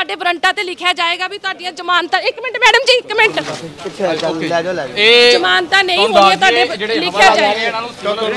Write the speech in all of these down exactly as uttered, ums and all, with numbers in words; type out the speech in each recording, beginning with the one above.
ਤੁਹਾਡੇ ਵਾਰੰਟਾਂ ਤੇ ਲਿਖਿਆ ਜਾਏਗਾ ਵੀ ਤੁਹਾਡੀਆਂ ਜ਼ਮਾਨਤਾਂ ਇੱਕ ਮਿੰਟ ਮੈਡਮ ਜੀ ਇੱਕ ਮਿੰਟ ਜ਼ਮਾਨਤਾਂ ਨਹੀਂ ਹੋਣੀਆਂ ਤੁਹਾਡੇ ਲਿਖਿਆ ਜਾਏਗਾ ਇਹਨਾਂ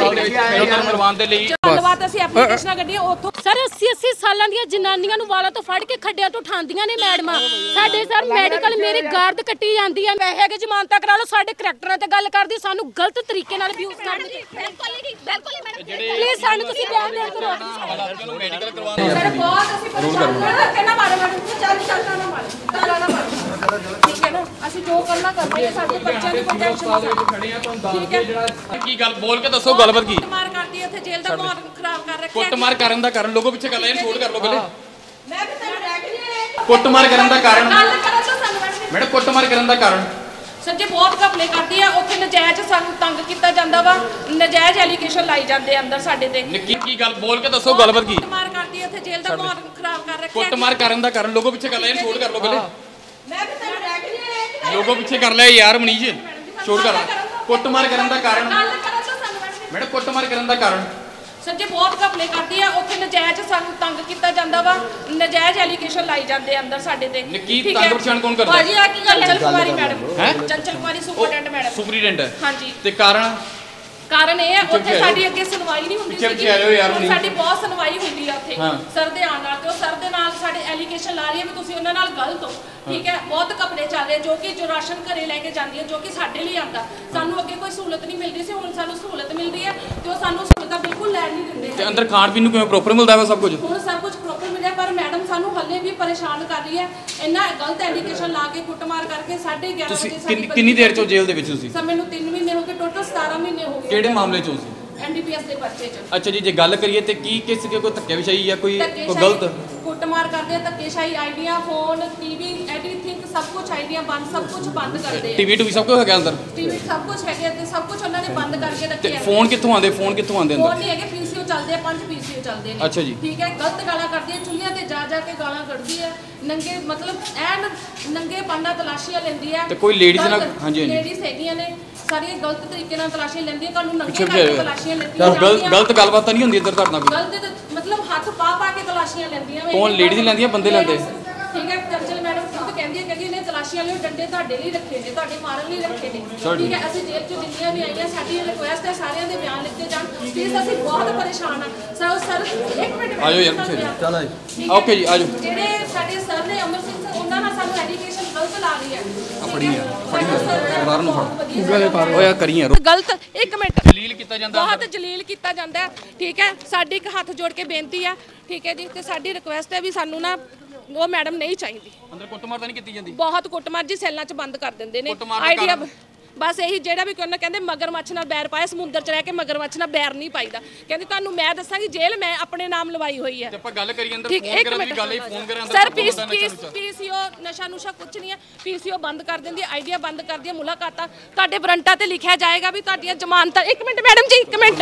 ਨੂੰ ਮਰਵਾਉਣ ਦੇ ਲਈ ਧੰਨਵਾਦ। ਅਸੀਂ ਐਪਲੀਕੇਸ਼ਨਾਂ ਕੱਢੀਆਂ ਉੱਥੋਂ ਸਰ अस्सी अस्सी ਸਾਲਾਂ ਦੀਆਂ ਜਨਾਨੀਆਂ ਨੂੰ ਵਾਲਾਂ ਤੋਂ ਫੜ ਕੇ ਖੱਡਿਆਂ ਤੋਂ ਉਠਾਉਂਦੀਆਂ ਨੇ ਮੈਡਮਾਂ ਸਾਡੇ ਸਰ ਮੈਡੀਕਲ ਮੇਰੀ ਗਾਰਦ ਕੱਟੀ ਜਾਂਦੀ ਹੈ ਮੈਂ ਹੈਗੇ ਜ਼ਮਾਨਤਾਂ ਕਰਾ ਲਓ ਸਾਡੇ ਕਰੈਕਟਰਾਂ ਤੇ ਗੱਲ ਕਰਦੀ ਸਾਨੂੰ ਗਲਤ ਤਰੀਕੇ ਨਾਲ ਅਬਿਊਜ਼ ਕਰਦੀ ਬਿਲਕੁਲ ਹੀ ਬਿਲਕੁਲ ਹੀ ਮੈਡਮ ਪਲੀਜ਼ ਸਾਨੂੰ ਤੁਸੀਂ ਬਿਆਨ ਦੇਣ ਤੋਂ ਰੋਕ ਮੈਡੀਕਲ ਕਰਵਾਉਣਾ ਸਰ ਬਹੁਤ ਅਸੀਂ ਪਰੇਸ਼ਾਨ ਹਾਂ ਕਿਹਨਾਂ ਬਾਰੇ ਮੈਡਮ ਚੱਲ ਚੱਲਣਾ ਨਾ ਮਾਰ ਚੱਲਣਾ ਨਾ ਮਾਰ ਠੀਕ ਹੈ ਨਾ ਅਸੀਂ ਜੋ ਕਰਨਾ ਕਰਦੇ ਹਾਂ ਸਾਡੇ ਬੱਚਿਆਂ ਦੀ ਕੋਈ ਟੈਨਸ਼ਨ ਖੜੇ ਆ ਤੁਹਾਨੂੰ ਦੱਸ ਦਿਓ ਜਿਹੜਾ ਕੀ ਗੱਲ ਬੋਲ ਕੇ ਦੱਸੋ ਗੱਲਬਾਤ ਕੀ ਮਾਰ ਕਰਦੀ ਇੱਥੇ ਜੇਲ੍ਹ ਦਾ ਮਾਹੌਲ ਖਰਾਬ ਕਰ ਰੱਖਿਆ ਕੁੱਟਮਾਰ ਕਰਨ ਦਾ ਕਾਰਨ ਲੋਗੋ ਪਿੱਛੇ ਕਰ ਲੈ ਛੋੜ ਕਰ ਲੋ ਪਹਿਲੇ ਮੈਂ ਵੀ ਤੈਨੂੰ ਰਹਿ ਕੇ ਨਹੀਂ ਕੁੱਟਮਾਰ ਕਰਨ ਦਾ ਕਾਰਨ ਗੱਲ ਕਰੋ ਤਾਂ ਸਾਨੂੰ ਮੈਡਮ ਕੁੱਟਮਾਰ ਕਰਨ ਦਾ ਕਾਰਨ ਸਰ ਜੇ ਬਹੁਤ ਘਪਲੇ ਕਰਦੀ ਆ ਉੱਥੇ ਨਜਾਇਜ਼ ਸਾਨੂੰ ਤੰਗ ਕੀਤਾ ਜਾਂਦਾ ਵਾ ਨਜਾਇਜ਼ ਐਲੀਗੇਸ਼ਨ ਲਾਈ ਜਾਂਦੇ ਅੰਦਰ ਸਾਡੇ ਤੇ ਕੀ ਕੀ ਗੱਲ ਬੋਲ ਕੇ ਦੱਸੋ ਗੱਲਬਾਤ ਕੀ ਕੁੱਟਮਾਰ ਕਰਦੀ ਇੱਥੇ ਜੇਲ੍ਹ ਦਾ ਮਾਹੌਲ ਖਰਾਬ ਕਰ ਰੱਖਿਆ ਕੁੱਟਮਾਰ ਕਰਨ ਦਾ ਕਾਰਨ ਲੋਗੋ ਪਿੱਛੇ ਕਰ ਲੈ ਛੋੜ ਕਰ ਲੋ ਪਹਿਲੇ ਮੈਂ ਵੀ ਤੈਨੂੰ ਰਹਿ ਕੇ ਨਹੀਂ ਲੋਗੋ ਪਿੱਛੇ ਕਰ ਲੈ ਯਾਰ ਮਨੀਸ਼ ਛੋੜ ਕਰ ਕੁੱਟਮਾਰ ਕਰਨ ਦਾ ਕਾਰਨ ਗੱਲ ਕਰੋ ਤਾਂ ਸਾਨੂੰ ਮੈਡਮ ਕੁੱਟਮਾਰ ਕਰਨ ਦਾ ਕਾਰਨ ਸਰ ਜੇ ਬਹੁਤ ਘਪਲੇ ਕਰਦੀ ਆ ਉੱਥੇ ਨਜਾਇਜ਼ ਸਾਨੂੰ ਤੰਗ ਕੀਤਾ ਜਾਂਦਾ ਵਾ ਨਜਾਇਜ਼ ਐਲੀਗੇਸ਼ਨ ਲਾਈ ਜਾਂਦੇ ਅੰਦਰ ਸਾਡੇ ਤੇ ਕੀ ਤੰਗ ਪਛਾਣ ਕੌਣ ਕਰਦਾ ਭਾਜੀ ਆ ਕੀ ਗੱਲ Chanchal Kumari madam Chanchal Kumari superintendent madam superintendent ਹਾਂਜੀ ਤੇ ਕਾਰਨ ਕਾਰਨ ਇਹ ਹੈ ਉੱਥੇ ਸਾਡੀ ਅੱਗੇ ਸੁਣਵਾਈ ਨਹੀਂ ਹੁੰਦੀ ਸੀ ਸਾਡੀ ਬਹੁਤ ਸੁਣਵਾਈ ਹੁੰਦੀ ਆ ਉੱਥੇ ਸਰ ਦੇ ਆਉਣ ਨਾਲ ਤੇ ਉਹ ਸਰ ਦੇ ਨਾਲ ਸਾਡੇ ਐਲੀਗੇਸ਼ਨ ਲਾ ਰਹੀ ਹੈ ਵੀ ਤੁਸੀਂ ਉਹਨਾਂ ਨਾਲ ਗਲਤ ਹੋ ਠੀਕ ਹੈ ਬਹੁਤ ਘਪਲੇ ਚੱਲ ਰਹੇ ਜੋ ਕਿ ਜੋ ਰਾਸ਼ਨ ਘਰੇ ਲੈ ਕੇ ਜਾਂਦੀ ਹੈ ਜੋ ਕਿ ਸਾਡੇ ਲਈ ਆਉਂਦਾ ਸਾਨੂੰ ਅੱਗੇ ਕੋਈ ਸਹੂਲਤ ਨਹੀਂ ਮਿਲਦੀ ਸੀ ਹੁਣ ਸਾਨੂੰ ਸਹੂਲਤ ਮਿਲਦੀ ਹੈ ਤੇ ਉਹ ਸਾਨੂੰ ਸਹੂਲਤਾਂ ਬਿਲਕੁਲ ਲੈਣ ਨਹੀਂ ਦਿੰਦੇ ਤੇ ਅੰਦਰ ਖਾਣ ਪੀਣ ਨੂੰ ਕਿਵੇਂ ਪ੍ਰੋਪਰ ਮਿਲਦਾ ਵਾ ਸਭ ਕੁਝ ਹੁਣ ਸਭ ਕੁਝ ਪ੍ਰੋਪਰ ਮਿਲਿਆ ਪਰ ਮੈਡਮ ਸਾਨੂੰ ਹੱਲੇ ਵੀ ਪਰੇਸ਼ਾਨ ਕਰ ਰਹੀ ਹੈ ਇੰਨਾ ਗਲਤ ਐਲੀਗੇਸ਼ਨ ਲਾ ਕੇ ਕੁੱਟਮਾਰ ਕਰਕੇ ਸਾਢੇ ਗਿਆਰਾਂ ਵਜੇ ਸਾਡੀ ਕਿੰਨੀ ਦੇਰ ਚੋਂ ਜੇਲ੍ਹ ਦੇ ਵਿੱਚ ਤੁਸੀਂ ਸਰ ਮੈਨੂੰ ਤਿੰਨ ਮਹੀਨੇ ਹੋ ਗਏ ਟੋਟਲ ਸਤਾਰਾਂ ਮਹੀਨੇ ਹੋ ਗਏ ਕਿਹੜੇ ਮਾਮਲੇ ਚੋਂ ਸੀ ਐਨਡੀਪੀਐਸ ਦੇ ਪਰਚੇ ਚ ਅੱਛਾ ਜੀ ਜੇ ਗੱਲ ਕਰੀਏ ਤੇ ਕੀ ਕਿਸ ਕੇ ਕੋਈ ਧੱਕੇ ਵਿਸ਼ਾਈ ਜਾਂ ਕੋਈ ਕੋਈ ਗਲਤ ਕੁੱਟਮਾਰ ਕਰਦੇ ਧੱਕੇਸ਼ਾਹੀ ਆਈਡੀਆਂ ਫੋਨ ਟੀਵੀ ਐਵਰੀਥਿੰਗ ਸਭ ਕੁਝ ਆਈਡੀਆਂ ਬੰਦ ਸਭ ਕੁਝ ਬੰਦ ਕਰਦੇ ਟੀਵੀ ਟੂ ਸਭ ਕੁਝ ਹੈਗਾ ਅੰਦਰ ਟੀਵੀ ਸਭ ਕੁਝ ਹੈਗੇ ਤੇ ਸਭ ਕੁਝ ਉਹਨਾਂ ਨੇ ਬੰਦ ਕਰਕੇ ਰੱਖਿਆ ਫੋਨ ਕਿੱਥੋਂ ਆਉਂਦੇ ਫੋਨ ਕਿੱਥੋਂ ਆਉਂਦੇ ਅੰਦਰ ਫੋਨ ਨਹੀਂ ਹੈਗੇ ਪੀਸੀਓ ਚੱਲਦੇ ਆ ਪੰਜ ਪੀਸੀਓ ਚੱਲਦੇ ਨੇ ਅੱਛਾ ਜੀ ਠੀਕ ਹੈ ਗਲਤ ਗਾਲਾਂ ਕਰਦੀ ਹੈ ਚੁੱਲ੍ਹਿਆਂ ਤੇ ਜਾ ਜਾ ਕੇ ਗਾਲਾਂ ਕੱਢਦੀ ਹੈ ਨੰਗੇ ਮਤਲਬ ਐਨ ਨੰਗੇ ਪੰਨਾ ਤਲਾਸ਼ੀਆਂ ਲੈਂਦੀ ਹੈ ਤੇ ਕੋਈ ਲੇਡੀਜ਼ ਨਾਲ ਹਾਂਜੀ ਲੇਡੀਜ਼ ਹੈਗੀਆਂ ਨੇ ਸਾਰੀਆਂ ਗਲਤ ਤਰੀਕੇ ਨਾਲ ਤਲਾਸ਼ੀਆਂ ਲੈਂਦੀਆਂ ਤੁਹਾਨੂੰ ਨੰਗੇ ਕਰਕੇ ਤਲਾਸ਼ੀਆਂ ਲੈਂਦੀਆਂ ਗਲਤ ਗਲਤ ਗੱਲਬਾਤ ਤਾਂ ਨਹੀਂ ਹੁੰਦੀ ਇੱਧਰ ਤੁਹਾਡੇ ਨਾਲ ਕੋਈ ਗਲਤ ਮਤਲਬ ਹੱਥ ਪਾ ਪਾ ਕੇ ਤਲਾਸ਼ੀਆਂ ਲੈਂਦੀਆਂ ਕੌਣ ਲੇਡੀਜ਼ ਲੈਂਦੀਆਂ ਬੰਦੇ ਲੈਂਦੇ ਠੀਕ ਹੈ ਚੰਚਲ ਮੈਡਮ ਖੁਦ ਕਹਿੰਦੀ ਹੈ ਕਿ ਇਹਨੇ ਤਲਾਸ਼ੀਆਂ ਲਈ ਡੰਡੇ ਤੁਹਾਡੇ ਲਈ ਰੱਖੇ ਨੇ ਤੁਹਾਡੇ ਮਾਰਨ ਲਈ ਰੱਖੇ ਨੇ ਠੀਕ ਹੈ ਅਸੀਂ ਜੇਲ੍ਹ ਚੋਂ ਜਿੰਨੀਆਂ ਵੀ ਆਈਆਂ ਸਾਡੀ ਰਿਕੁਐਸਟ ਹੈ ਸਾਰਿਆਂ ਦੇ ਬਿਆਨ ਲਿਖੇ ਜਾਣ ਪਲੀਜ਼ ਅਸੀਂ ਬਹੁਤ ਪਰੇਸ਼ਾਨ ਆ ਸਰ ਸਰ ਇੱਕ ਮਿੰਟ ਆਜੋ ਯਾਰ ਚਲੋ ਜੀ ਓਕੇ ਜੀ ਆਜੋ ਜਿਹੜੇ ਸਾਡੇ ਸਰ ਨੇ ਅਮਰ ਸਿੰਘ ਸਰ ਉਹਨਾਂ ਨਾਲ ਸਾਨੂੰ ਐਜੂਕੇਸ਼ਨ ਗਲਤ ਲਾ ਰਹੀ ਹੈ ਫੜੀ ਹੈ ਫੜੀ ਹੈ ਬਾਹਰ ਨੂੰ ਫੜ ਓਏ ਕਰੀ ਯਾਰ ਗਲਤ ਇੱਕ ਮਿੰਟ ਜਲੀਲ ਕੀਤਾ ਜਾਂਦਾ ਬਹੁਤ ਜਲੀਲ ਕੀਤਾ ਜਾਂਦਾ ਠੀਕ ਹੈ ਸਾਡੀ ਇੱਕ ਹੱਥ ਜੋੜ ਕੇ ਬੇਨਤੀ ਹੈ ਠੀਕ ਹੈ ਜੀ ਤੇ ਸਾਡੀ ਰਿਕੁਐਸਟ ਹੈ ਵੀ ਸਾਨੂੰ ਨਾ ਉਹ ਮੈਡਮ ਨਹੀਂ ਚਾਹੀਦੀ ਅੰਦਰ ਕੁੱਟਮਾਰ ਤਾਂ ਨਹੀਂ ਕੀਤੀ ਜਾਂਦੀ ਬਹੁਤ ਕੁੱਟਮਾਰ ਜੀ ਸੈੱਲਾਂ 'ਚ ਬੰਦ ਕਰ ਦਿੰਦੇ ਨੇ ਆਈਡੀਆ ਬਸ ਇਹੀ ਜਿਹੜਾ ਵੀ ਉਹਨਾਂ ਕਹਿੰਦੇ ਮਗਰਮੱਛ ਨਾਲ ਬੈਰ ਪਾਇਆ ਸਮੁੰਦਰ 'ਚ ਰਹਿ ਕੇ ਮਗਰਮੱਛ ਨਾਲ ਬੈਰ ਨਹੀਂ ਪਾਈਦਾ ਕਹਿੰਦੀ ਤੁਹਾਨੂੰ ਮੈਂ ਦੱਸਾਂਗੀ ਜੇਲ੍ਹ ਮੈਂ ਆਪਣੇ ਨਾਮ ਲਵਾਈ ਹੋਈ ਹੈ ਤੇ ਆਪਾਂ ਗੱਲ ਕਰੀ ਅੰਦਰ ਫੋਨ ਕਰਨ ਦੀ ਗੱਲ ਹੀ ਫੋਨ ਕਰਾਂ ਅੰਦਰ ਸਰ ਪੀਸ ਪੀਸੀਓ ਨਸ਼ਾ ਨੁਸ਼ਾ ਕੁਝ ਨਹੀਂ ਹੈ ਪੀਸੀਓ ਬੰਦ ਕਰ ਦਿੰਦੀ ਆਈਡੀਆ ਬੰਦ ਕਰਦੀ ਮੁਲਾਕਾਤਾਂ ਤੁਹਾਡੇ ਵਾਰੰਟਾਂ ਤੇ ਲਿਖਿਆ ਜਾਏਗਾ ਵੀ ਤੁਹਾਡੀਆਂ ਜ਼ਮਾਨਤਾਂ ਇੱਕ ਮਿੰਟ ਮੈਡਮ ਜੀ ਇੱਕ ਮਿੰਟ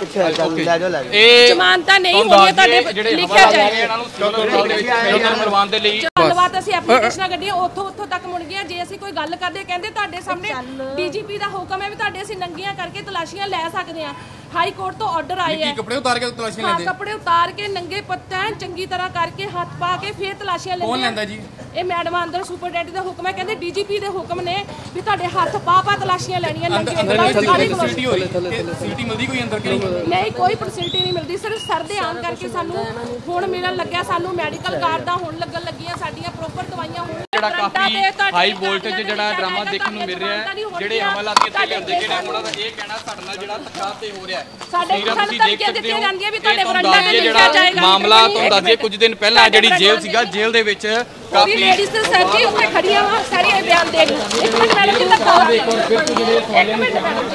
ਇਹ ਜ਼ਮਾਨਤਾਂ ਨਹੀਂ ਹੋਣੀਆਂ ਤੁਹਾਡੇ ਲਿਖਿਆ ਜਾਏਗਾ ਇਹਨਾਂ ਨੂੰ ਮਰਵਾਉਣ ਦੇ ਲਈ ਧੰਨਵਾਦ। ਅਸੀਂ ਐਪਲੀਕੇਸ਼ਨਾਂ ਕੱਢੀਆਂ ਉੱਥੋਂ ਉੱਥੋਂ ਤੱਕ ਮੁੜ ਗਈਆਂ ਜੇ ਅਸੀਂ ਕੋਈ ਗੱਲ ਕਰਦੇ ਕਹਿੰਦੇ ਤੁਹਾਡੇ ਸਾਹਮਣੇ ਡੀਜੀਪੀ ਦਾ ਹੁਕਮ ਹੈ ਵੀ ਤੁਹਾਡੇ ਅਸੀਂ ਨੰਗੀਆਂ ਕਰਕੇ ਤਲਾਸ਼ੀਆਂ ਲੈ ਸਕਦੇ ਆ ਹਾਈ ਕੋਰਟ ਤੋਂ ਆਰਡਰ ਆਏ ਆ ਕੱਪੜੇ ਉਤਾਰ ਕੇ ਤਲਾਸ਼ੀਆਂ ਲੈਂਦੇ ਹਾਂ ਕੱਪੜੇ ਉਤਾਰ ਕੇ ਨੰਗੇ ਪੱਤਾ ਚੰਗੀ ਤਰ੍ਹਾਂ ਕਰਕੇ ਹੱਥ ਪਾ ਕੇ ਫੇਰ ਤਲਾਸ਼ੀਆਂ ਲੈਂਦੇ ਕੌਣ ਲੈਂਦਾ ਜੀ ਇਹ ਮੈਡਮ ਅੰਦਰ ਸੁਪਰਡੈਂਟ ਦਾ ਹੁਕਮ ਹੈ ਕਹਿੰਦੇ ਡੀਜੀਪੀ ਦੇ ਹੁਕਮ ਨੇ ਵੀ ਤੁਹਾਡੇ ਹੱਥ ਪਾ ਪਾ ਤਲਾਸ਼ੀਆਂ ਲੈਣੀਆਂ ਨੰਗੇ ਫੈਸਿਲਿਟੀ ਹੋਈ ਫੈਸਿਲਿਟੀ ਮਿਲਦੀ ਕੋਈ ਅੰਦਰ ਕਿ ਨਹੀਂ ਕੋਈ ਫੈਸਿਲਿਟੀ ਨਹੀਂ ਮਿਲਦੀ ਸਿਰਫ ਸਰ ਦੇ ਆਉਣ ਕਰਕੇ ਸਾਨੂੰ ਹੁਣ ਮਿਲਣ ਲੱਗਿਆ ਸਾਨੂੰ ਮੈਡੀਕਲ ਕਾਰਡ ਦਾ ਹੁਣ ਲੱਗਣ ਲੱਗੀਆਂ ਸਾਡੀਆਂ ਪ੍ਰੋਪਰ ਦਵਾਈਆਂ ਹੁਣ ਜਿਹੜਾ ਕਾਫੀ ਹਾਈ ਵੋਲਟੇਜ ਜਿਹੜਾ ਡਰਾਮਾ ਦੇਖਣ ਨੂੰ ਮਿਲ ਰਿਹਾ ਹੈ ਜਿਹੜੇ ਹਮਲਾਤ ਇੱਥੇ ਲਿਆਉਂਦੇ ਕਿਹੜਾ ਉਹਨਾਂ ਦਾ ਇਹ ਕਹਿਣਾ ਸਾਡੇ ਨਾਲ ਜਿਹੜਾ ਧੱਕਾ ਤੇ ਹੋ ਰਿਹਾ ਸਾਡੇ ਸਾਨੂੰ ਧਮਕੀਆਂ ਦਿੱਤੀਆਂ ਜਾਂਦੀਆਂ ਵੀ ਤੁਹਾਡੇ ਵਾਰੰਟਾਂ ਤੇ ਲਿਖਿਆ ਜਾਏਗਾ ਮਾਮਲਾ ਤੁਹਾਨੂੰ ਦੱਸ ਦਈਏ ਕੁਝ ਦਿਨ ਪਹਿਲਾਂ ਜਿਹੜੀ ਜੇਲ੍ਹ ਸੀਗਾ ਜੇਲ੍ਹ ਦੇ ਵਿੱਚ ਕਾਫੀ ਲੇਡੀਜ਼ ਤੇ ਸਰ ਜੀ ਉੱਥੇ ਖੜੀਆਂ ਵਾ ਸਾਰੀਆਂ ਬਿਆਨ ਦੇਖ ਲਓ ਇੱਕ ਮਿੰਟ ਮੈਡਮ ਜੀ ਧੱਕਾ ਇੱਕ ਮਿੰਟ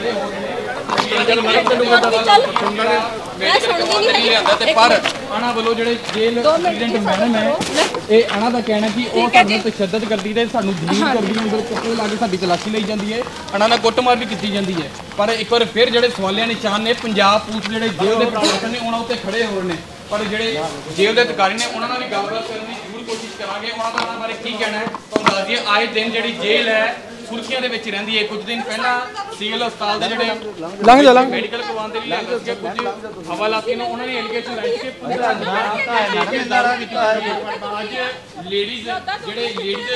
ਪਰ ਆਣਾ ਵੱਲੋਂ ਜਿਹੜੇ ਜੇਲ੍ਹ ਪ੍ਰੈਜ਼ੀਡੈਂਟ ਮੈਡਮ ਹੈ ਇਹ ਆਣਾ ਦਾ ਕਹਿਣਾ ਕਿ ਉਹ ਸਾਨੂੰ ਤਸ਼ੱਦਦ ਕਰਦੀ ਤੇ ਸਾਨੂੰ ਦਲੀਲ ਕਰਦੀ ਹੈ ਕੱਪੜੇ ਲਾ ਕੇ ਸਾਡੀ ਤਲਾਸ਼ੀ ਲਈ ਜਾਂਦੀ ਹੈ ਆਣਾ ਨਾਲ ਕੁੱਟਮਾਰ ਵੀ ਕੀਤੀ ਜਾਂਦੀ ਹੈ ਪਰ ਇੱਕ ਵਾਰ ਫਿਰ ਜਿਹੜੇ ਸਵਾਲੀਆ ਨਿਸ਼ਾਨ ਨੇ ਪੰਜਾਬ ਪੁਲਿਸ ਜਿਹੜੇ ਜੇਲ੍ਹ ਦੇ ਪ੍ਰਸ਼ਾਸਨ ਨੇ ਉਹਨਾਂ ਉੱਤੇ ਖੜੇ ਹੋਏ ਨੇ ਪਰ ਜਿਹੜੇ ਜੇਲ੍ਹ ਦੇ ਅਧਿਕਾਰੀ ਨੇ ਉਹਨਾਂ ਨਾਲ ਵੀ ਗੱਲਬਾਤ ਕਰਨ ਦੀ ਜ਼ਰੂਰ ਕੋਸ਼ਿਸ਼ ਕਰਾਂਗੇ ਉਹਨਾਂ ਦਾ ਉਹਨਾਂ ਬਾਰੇ ਕੀ ਕਹਿਣਾ ਹੈ ਤੁਹਾਨੂੰ ਦੱਸ ਦਈਏ ਆਏ ਦਿਨ ਜਿਹੜੀ ਜੇਲ੍ਹ ਹੈ ਸੁਰਖੀਆਂ ਦੇ ਵਿੱਚ ਰਹਿੰਦੀ ਹੈ। ਕੁਝ ਦਿਨ ਪਹਿਲਾਂ ਸਿਵਲ ਹਸਪਤਾਲ ਦੇ ਜਿਹੜੇ ਲੰਘ ਜਾ ਲੰਘ ਮੈਡੀਕਲ ਕਰਵਾਉਣ ਦੇ ਲਈ ਆਏ ਸੀ ਕੁਝ ਹਵਾਲਾਤੀ ਨੂੰ ਉਹਨਾਂ ਨੇ ਐਲੀਗੇਸ਼ਨ ਲਾਇਆ ਕਿ ਪੂਰਾ ਅੱਜ ਲੇਡੀਜ਼ ਜਿਹੜੇ ਲੇਡੀਜ਼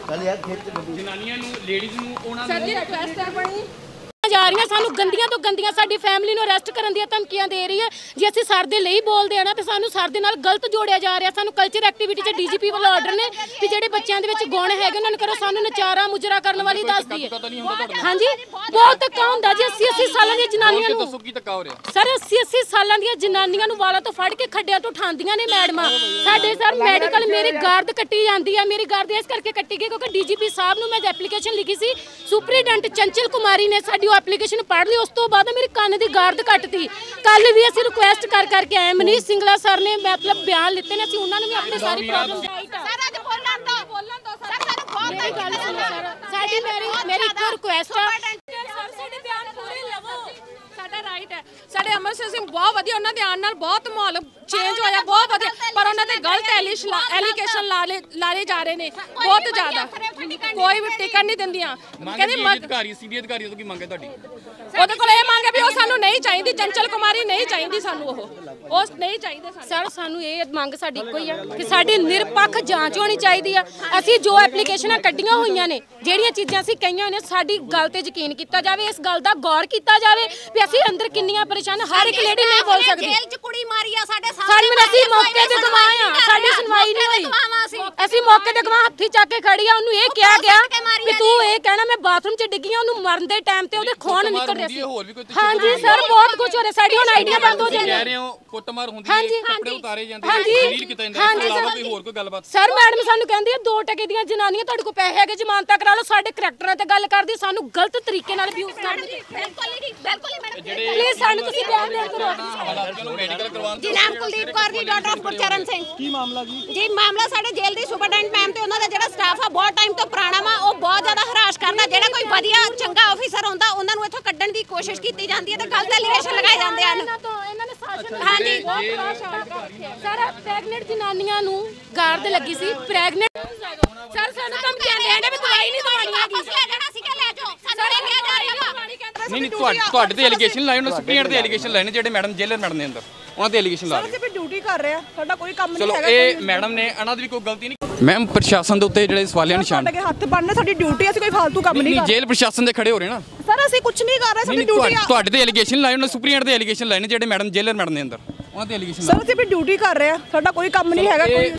ਜਨਾਨੀਆਂ ਨੂੰ ਲੇਡੀਜ਼ ਨੂੰ ਉਹਨਾਂ ਨੂੰ ਰਿਕੁਐਸਟ ਹੈ ਬਣੀ ਜਾ ਰਹੀਆਂ ਸਾਨੂੰ ਗੰਦੀਆਂ ਤੋਂ ਗੰਦੀਆਂ ਸਾਡੀ ਫੈਮਿਲੀ ਨੂੰ ਅਰੈਸਟ ਕਰਨ ਦੀਆਂ ਧਮਕੀਆਂ ਦੇ ਰਹੀ ਹੈ। ਜੇ ਅਸੀਂ ਸਰ ਦੇ ਲਈ ਬੋਲਦੇ ਆ ਨਾ ਤੇ ਸਾਨੂੰ ਸਰ ਦੇ ਨਾਲ ਗਲਤ ਜੋੜਿਆ ਜਾ ਰਿਹਾ। ਸਾਨੂੰ ਕਲਚਰ ਐਕਟੀਵਿਟੀ 'ਚ ਡੀਜੀਪੀ ਵੱਲੋਂ ਆਰਡਰ ਨੇ ਕਿ ਜਿਹੜੇ ਬੱਚਿਆਂ ਦੇ ਵਿੱਚ ਗੁਣ ਹੈਗੇ ਉਹਨਾਂ ਨੂੰ ਕਰੋ। ਸਾਨੂੰ ਨਚਾਰਾ ਮੁਜਰਾ ਕਰਨ ਵਾਲੀ ਦੱਸਦੀ ਹੈ। ਹਾਂਜੀ ਬਹੁਤ ਧੱਕਾ ਹੁੰਦਾ ਜੀ। ਅੱਸੀ ਅੱਸੀ ਸਾਲਾਂ ਦੀਆਂ ਜਨਾਨੀਆਂ ਨੂੰ ਦੱਸੋ ਕੀ ਧੱਕਾ ਹੋ ਰਿਹਾ ਸਰ। ਅੱਸੀ ਅੱਸੀ ਸਾਲਾਂ ਦੀਆਂ ਜਨਾਨੀਆਂ ਨੂੰ ਵਾਲਾਂ ਤੋਂ ਫੜ ਕੇ ਖੱਡਿਆਂ ਤੋਂ ਉਠਾਉਂਦੀਆਂ ਨੇ ਮੈਡਮਾਂ। ਸਾਡੇ ਸਰ ਮੈਡੀਕਲ ਮੇਰੀ ਗਾਰਦ ਕੱਟੀ ਜਾਂਦੀ ਹੈ। ਮੇਰੀ ਗਾਰਦ ਇਸ ਕਰਕੇ ਕੱਟੀ ਗਈ ਕਿਉਂਕਿ ਡੀਜੀਪੀ ਸਾਹਿਬ ਨੂੰ ਮੈਂ ਐਪਲੀਕੇਸ਼ਨ ਲਿਖੀ ਸੀ। ਸੁਪਰੀਡੈਂਟ ਚੰਚਲ ਕੁਮਾਰੀ ਨੇ ਸਾਡੀ ਐਪਲੀਕੇਸ਼ਨ ਪੜ੍ਹ ਲਈ। ਉਸ ਤੋਂ ਬਾਅਦ ਮੇਰੀ ਕੰਨ ਦੀ ਗਾਰਦ ਕੱਟਤੀ। ਕੱਲ ਵੀ ਅਸੀਂ ਰਿਕੁਐਸਟ ਕਰ ਕਰਕੇ ਆਏ। ਮਨੀਸ਼ ਸਿੰਗਲਾ ਸਰ ਨੇ ਮਤਲਬ ਬਿਆਨ ਲਿੱਤੇ ਨੇ। ਅਸੀਂ ਉਹਨਾਂ ਨੂੰ ਵੀ ਆਪਣੀ ਸਾਰੀ ਪ੍ਰੋਬਲਮ ਸਰ ਅੱਜ ਬੋਲਣ ਦੋ ਬੋਲਣ ਦੋ ਸਰ ਸਾਨੂੰ ਬਹੁਤ ਮੇਰੀ ਗੱਲ ਸੁਣੋ ਸਰ। ਸਾਡੀ ਮੇਰੀ ਮੇਰੀ ਇੱਕ ਰਿਕੁਐਸਟ ਹੈ ਸਰ ਸਾਡੇ ਬਿਆਨ ਪੂਰੇ ਲਵੋ। ਸਾਡਾ ਰਾਈਟ ਹੈ। ਸਾਡੇ ਅਮਰਸ਼ਰ ਸਿੰਘ ਬਹੁਤ ਵਧੀਆ ਉਹਨਾਂ ਦੇ ਆਉਣ ਨਾਲ ਬਹੁਤ ਮਾਹੌਲ ਚੇਂਜ ਹੋਇਆ ਬਹੁਤ ਵਧੀਆ। ਪਰ ਉਹਨਾਂ ਦੇ ਗਲਤ ਐਲੀਗੇਸ਼ਨ ਲਾਏ ਜਾ ਰਹੇ ਨੇ ਬਹੁਤ ਜ਼ਿਆਦਾ। ਕੋਈ ਵੀ ਟਿਕਟ ਨਹੀਂ ਦਿੰਦੀਆਂ। ਕਹਿੰਦੇ ਅਧਿਕਾਰੀ ਸੀਨੀਅਰ ਅਧਿਕਾਰੀ ਤੋਂ ਕੀ ਮੰਗੇ ਤੁਹਾਡੀ? ਉਹਦੇ ਕੋਲ ਇਹ ਮੰਗੇ ਵੀ ਉਹ ਸਾਨੂੰ ਨਹੀਂ ਚਾਹੀਦੀ। ਚੰਚਲ ਕੁਮਾਰੀ ਨਹੀਂ ਚਾਹੀਦੀ ਸਾਨੂੰ। ਉਹ ਉਹ ਨਹੀਂ ਚਾਹੀਦੇ ਸਰ। ਸਾਨੂੰ ਇਹ ਮੰਗ ਸਾਡੀ ਇੱਕੋ ਹੀ ਆ ਕਿ ਸਾਡੀ ਨਿਰਪੱਖ ਜਾਂਚ ਹੋਣੀ ਚਾਹੀਦੀ ਆ। ਅਸੀਂ ਜੋ ਐਪਲੀਕੇਸ਼ਨਾਂ ਕੱਢੀਆਂ ਹੋਈਆਂ ਨੇ ਜਿਹੜੀਆਂ ਚੀਜ਼ਾਂ ਅਸੀਂ ਕਹੀਆਂ ਨੇ ਸਾਡੀ ਗੱਲ ਤੇ ਯਕੀਨ ਕੀਤਾ ਜਾਵੇ। ਇਸ ਗੱਲ ਦਾ ਗੌਰ ਕੀਤਾ ਜਾਵੇ ਵੀ ਅਸੀਂ ਅੰਦਰ ਕਿੰਨੀਆਂ ਪਰੇਸ਼ਾਨ। ਹਰ ਇੱਕ ਲੇਡੀ ਨਹੀਂ ਬੋਲ ਸਕਦੀ। ਜੇਲ੍ਹ 'ਚ ਕੁੜੀ ਮਾਰੀ ਆ ਸਾਡੇ ਸਾਡੀ ਅਸੀਂ ਮੌਕੇ ਤੇ ਗਵਾਹ ਆ। ਸਾਡੀ ਸੁਣਵਾਈ ਨਹੀਂ ਹੋਈ। ਅਸੀਂ ਮੌਕੇ ਤੇ ਗਵਾਹ ਹੱਥੀ ਚੱਕ ਕੇ ਖੜੀ ਆ। ਉਹਨੂੰ ਇਹ ਕਿਹਾ ਗਿਆ ਕਿ ਤੂੰ ਇਹ ਕਹਿਣਾ ਮੈਂ ਬਾਥਰੂਮ 'ਚ ਡਿੱਗੀ ਆ। ਉਹਨੂੰ ਮਰਨ ਦੇ ਟਾਈਮ ਤੇ ਉਹਦੇ ਖੂਨ ਨਿਕਲ ਰਿਹਾ ਸੀ। ਹਾਂਜੀ ਸਰ ਬਹੁਤ ਕੁਝ ਹੋ ਰਿਹਾ। ਸਾਡੀ ਹੁਣ ਆਈਡੀਆ ਬੰਦ ਹੋ ਜਾਂਦੀ ਕਹਿ ਰਹੇ ਹੋ ਕੁੱਟਮਾਰ ਹੁੰਦੀ ਹੈ ਕੱਪੜੇ ਉਤਾਰੇ ਜਾਂਦੇ ਨੇ ਕਲੀਅਰ ਕੀਤਾ ਜਾਂਦਾ ਹੈ। ਇਲਾਵਾ ਕੋਈ ਹੋਰ ਕੋਈ ਗੱਲਬਾਤ ਸਰ ਮੈਡਮ ਸਾਨੂੰ ਕਹਿੰਦੀ ਆ ਦੋ ਟਕੇ ਦੀਆਂ ਜਨਾਨੀਆਂ ਤੁਹਾਡੇ ਕੋਲ ਪੈਸੇ ਹੈਗੇ ਜ਼ਮਾਨਤਾਂ ਕਰਾ ਲਓ। ਸਾਡੇ ਕਰੈਕਟਰਾਂ ਤੇ ਗੱਲ ਕਰਦੀ ਸਾਨੂੰ ਗਲਤ ਤਰੀਕੇ ਨਾਲ ਅਬਿਊਜ਼ ਕਰਦੀ। ਬਿਲਕੁਲ ਨਹੀਂ ਬਿਲਕੁਲ ਨਹੀਂ ਮੈਡਮ ਪਲੀਜ਼ ਸਾਨੂੰ ਤੁਸੀਂ ਬਿਆਨ ਦੇ ਕਰੋ। ਮੈਡੀਕਲ ਕਰਵਾਉਣ ਜੀ ਨਾਮ ਕੁਲਦੀਪ ਕੌਰ ਜੀ ਡਾਕਟਰ ਆਫ ਗੁਰਚਰਨ ਸਿੰਘ। ਕੀ ਮਾਮਲਾ ਜੀ? ਜੀ ਮਾਮਲਾ ਸਾਡੇ ਜੇਲ੍ਹ ਦੀ ਸੁਪਰਡੈਂਟ ਮੈਮ ਤੇ ਉਹਨਾਂ ਦਾ ਜਿਹੜਾ ਸਟਾਫ ਆ ਬਹੁਤ ਟਾਈਮ ਤੋਂ ਪੁਰਾਣਾ ਵਾ। ਉਹ ਬਹੁਤ ਜ਼ਿਆਦਾ ਹਰਾਸ਼ ਕਰਦਾ। ਜਿਹੜਾ ਕੋਈ ਵਧੀਆ ਚੰਗਾ ਆਫੀਸਰ ਹੁੰਦਾ ਉਹਨਾਂ ਨੂੰ ਇੱਥੋਂ ਕੱਢਣ ਦੀ ਕੋਸ਼ਿਸ਼ ਕੀਤੀ ਜਾਂਦੀ ਹੈ ਤੇ ਗਲਤ ਐਲੀਗੇਸ਼ਨ ਲਗਾਏ ਜਾਂਦੇ ਹਨ। ਇਹਨਾਂ ਨੇ ਸਾਜ਼ਿਸ਼ ਹਾਂਜੀ ਸਰ ਪ੍ਰੈਗਨੈਂਟ ਜਨਾਨੀਆਂ ਨੂੰ ਗਾਰਦ ਲੱਗੀ ਸੀ। ਪ੍ਰੈਗਨੈਂਟ ਸਰ ਸਾਨੂੰ ਧਮਕੀਆਂ ਦੇ ਨੇ ਵੀ ਦਵਾਈ ਨਹੀਂ ਦਵਾਉਣੀ ਹੈਗੀ। ਵਾਪਸ ਲੈ ਜਾਣਾ ਸੀਗਾ ਲੈ ਜਾਓ। ਸਾਨੂੰ ਇਹ ਕਿਹਾ ਜਾ ਰਿਹਾ ਵਾ। ਨਹੀਂ ਨਹੀਂ ਤੁਹਾਡੇ ਤੁਹਾਡੇ ਤੇ ਐਲੀਗੇਸ਼ਨ ਲਾਏ ਉਹਨਾਂ ਸੁਪਰੀਡੈਂਟ ਦੇ ਐਲੀਗੇਸ਼ਨ ਲਾਏ ਨੇ ਜਿਹੜੇ ਮੈਡਮ ਜੇਲਰ ਮੈਡਮ ਦੇ ਅੰਦਰ ਉਹਨਾਂ ਤੇ ਐਲੀਗੇਸ਼ਨ ਲਾ ਰਹੇ। ਅਸੀਂ ਵੀ ਡਿਊਟੀ ਕਰ ਰਹੇ ਆ। ਸਾਡਾ ਕੋਈ ਕੰਮ ਨਹੀਂ ਚਲੋ ਹੈਗਾ। ਇਹ ਮੈਡਮ ਨੇ ਇਹਨਾਂ ਦੀ ਵੀ ਕੋਈ ਗਲਤੀ ਨਹੀਂ। ਮੈਮ ਪ੍ਰਸ਼ਾਸਨ ਦੇ ਉੱਤੇ ਜਿਹੜੇ ਸਵਾਲੀਆ ਨਿਸ਼ਾਨ ਸਾਡੇ ਹੱਥ ਬੰਨ੍ਹਨੇ ਸਾਡੀ ਡਿਊਟੀ। ਅਸੀਂ ਕੋਈ ਫालतू ਕੰਮ ਨਹੀਂ ਨਹੀਂ ਕਰ ਜੇਲ੍ਹ ਪ੍ਰਸ਼ਾਸਨ ਦੇ ਖੜੇ ਹੋ ਰਹੇ ਨਾ। ਸਰ ਅਸੀਂ ਕੁਝ ਨਹੀਂ ਕਰ ਰਹੇ। ਸਾਡੀ ਡਿਊਟੀ ਆ। ਤੁਹਾਡੇ ਤੇ ਐਲੀਗੇਸ਼ਨ ਲਾਏ ਉਹਨਾਂ ਸੁਪਰੀਡੈਂਟ ਦੇ ਐਲੀਗੇਸ਼ਨ ਲਾਏ ਨੇ ਜਿਹੜੇ ਮੈਡਮ ਜੇਲਰ ਮੈਡਮ ਦੇ ਅੰਦਰ ਉਹਨਾਂ ਤੇ ਐਲੀਗੇਸ਼ਨ ਸਰ ਅਸੀਂ ਵੀ ਡਿਊਟੀ ਕਰ ਰਹੇ ਆ। ਸਾਡਾ ਕੋਈ ਕੰਮ ਨਹੀਂ ਹੈਗਾ। ਕੋਈ